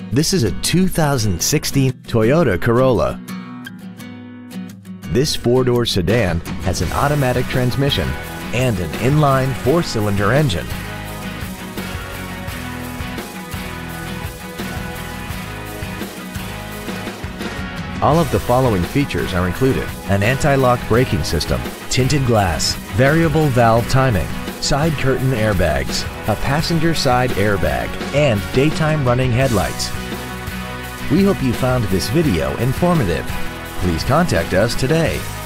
This is a 2016 Toyota Corolla. This four-door sedan has an automatic transmission and an inline four-cylinder engine. All of the following features are included: an anti-lock braking system, tinted glass, variable valve timing, side curtain airbags, a passenger side airbag, and daytime running headlights. We hope you found this video informative. Please contact us today.